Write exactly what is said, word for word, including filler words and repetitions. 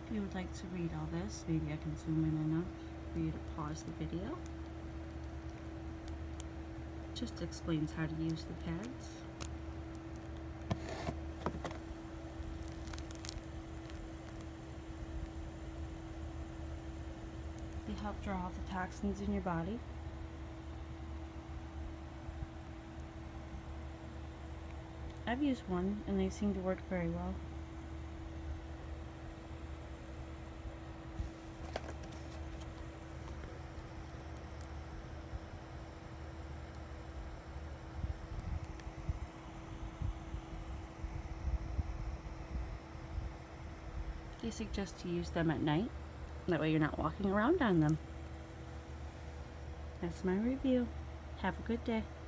If you would like to read all this, maybe I can zoom in enough for you to pause the video. Just explains how to use the pads. They help draw off the toxins in your body. I've used one and they seem to work very well. They suggest to use them at night. That way you're not walking around on them. That's my review. Have a good day.